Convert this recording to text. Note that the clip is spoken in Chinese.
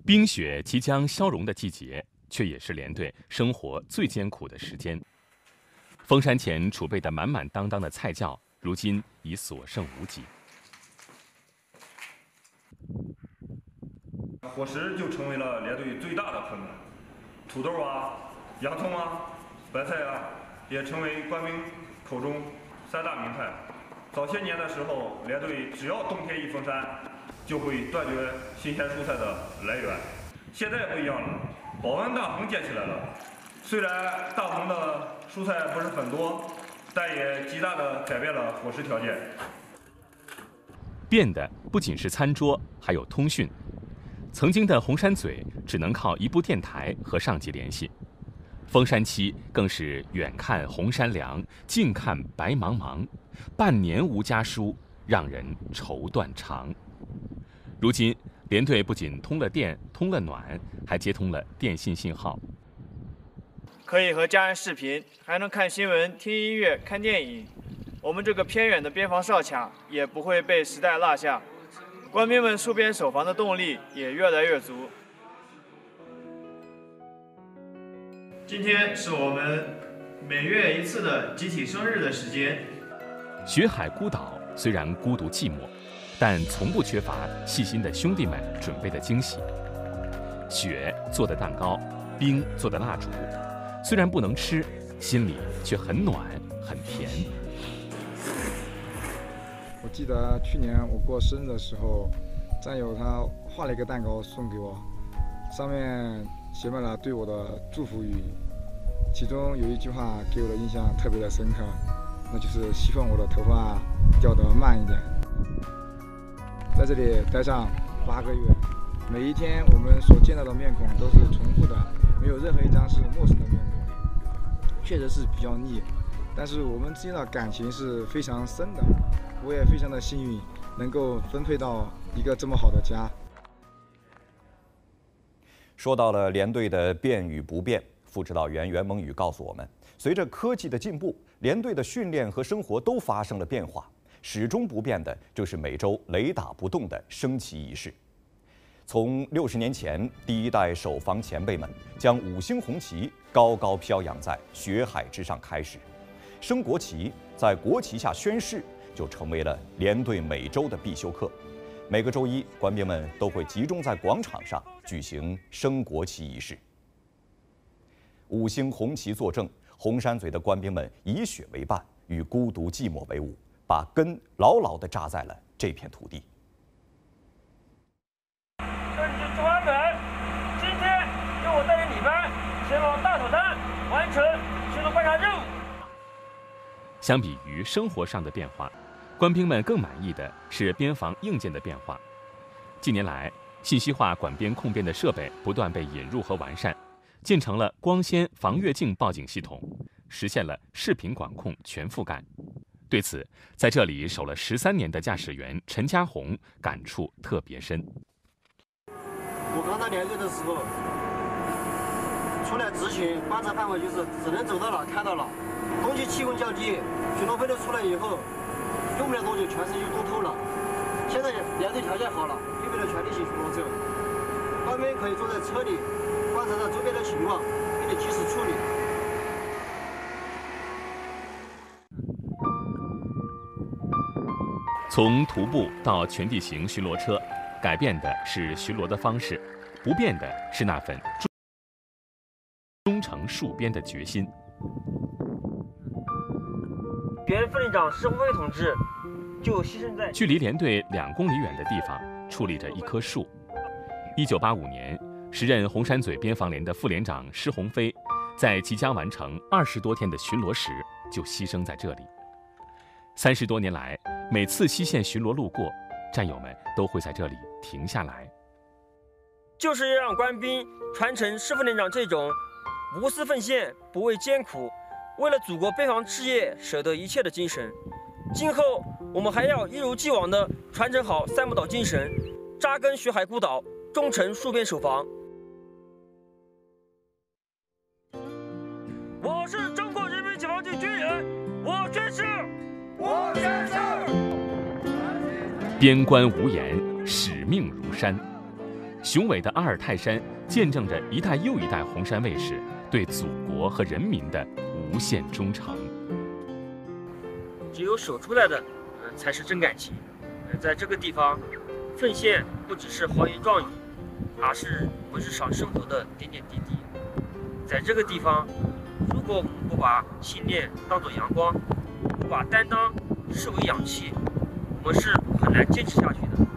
冰雪即将消融的季节，却也是连队生活最艰苦的时间。封山前储备的满满当当的菜窖，如今已所剩无几。 伙食就成为了连队最大的困难，土豆啊、洋葱啊、白菜啊，也成为官兵口中三大名菜。早些年的时候，连队只要冬天一封山，就会断绝新鲜蔬菜的来源。现在不一样了，保温大棚建起来了。虽然大棚的蔬菜不是很多，但也极大地改变了伙食条件。 变的不仅是餐桌，还有通讯。曾经的红山嘴只能靠一部电台和上级联系，封山期更是远看红山凉，近看白茫茫，半年无家书，让人愁断肠。如今连队不仅通了电、通了暖，还接通了电信信号， 可以和家人视频，还能看新闻、听音乐、看电影。我们这个偏远的边防哨卡也不会被时代落下，官兵们戍边守防的动力也越来越足。今天是我们每月一次的集体生日的时间。 雪海孤岛虽然孤独寂寞，但从不缺乏细心的兄弟们准备的惊喜。雪做的蛋糕，冰做的蜡烛，虽然不能吃，心里却很暖很甜。 我记得去年我过生日的时候，战友他画了一个蛋糕送给我，上面写满了对我的祝福语，其中有一句话给我的印象特别的深刻，那就是希望我的头发掉得慢一点。在这里待上8个月，每一天我们所见到的面孔都是重复的，没有任何一张是陌生的面孔，确实是比较腻，但是我们之间的感情是非常深的。我也非常的幸运，能够分配到一个这么好的家。 说到了连队的变与不变，副指导员袁萌宇告诉我们，随着科技的进步，连队的训练和生活都发生了变化，始终不变的就是每周雷打不动的升旗仪式。从60年前第一代守防前辈们将5星红旗高高飘扬在雪海之上开始，升国旗在国旗下宣誓就成为了连队每周的必修课。每个周一，官兵们都会集中在广场上举行升国旗仪式。5星红旗坐正，红山嘴的官兵们以雪为伴，与孤独寂寞为伍，把根牢牢地扎在了这片土地。 根据中安本，今天由我带领你班前往大草滩，完成巡逻观察任务。 相比于生活上的变化，官兵们更满意的是边防硬件的变化。近年来，信息化管边控边的设备不断被引入和完善，建成了光纤防越境报警系统，实现了视频管控全覆盖。对此，在这里守了13年的驾驶员陈家红感触特别深。 我刚到连队的时候，出来执勤观察范围就是只能走到哪看到哪。冬季气温较低，巡逻飞队出来以后，用不了多久全身就冻透了。现在连队条件好了，配备了全地形巡逻车，官兵可以坐在车里观察到周边的情况，并且及时处理。 从徒步到全地形巡逻车，改变的是巡逻的方式，不变的是那份忠诚戍边的决心。 原副连长施鸿飞同志就牺牲在距离连队2公里远的地方，矗立着一棵树。1985年，时任红山嘴边防连的副连长施鸿飞，在即将完成20多天的巡逻时，就牺牲在这里。30多年来，每次西线巡逻路过，战友们都会在这里停下来， 就是要让官兵传承施副连长这种无私奉献、不畏艰苦、为了祖国边防事业舍得一切的精神。今后我们还要一如既往地传承好三不倒精神，扎根雪海孤岛，忠诚戍边守防。我是中国人民解放军军人，我宣誓，我宣誓。 边关无言，使命如山。 雄伟的阿尔泰山见证着一代又一代红山卫士对祖国和人民的无限忠诚。 只有守出来的，才是真感情。在这个地方，奉献不只是豪言壮语，而是我们日常生活的点点滴滴。在这个地方，如果我们不把信念当作阳光，不把担当视为氧气，我们是很难坚持下去的。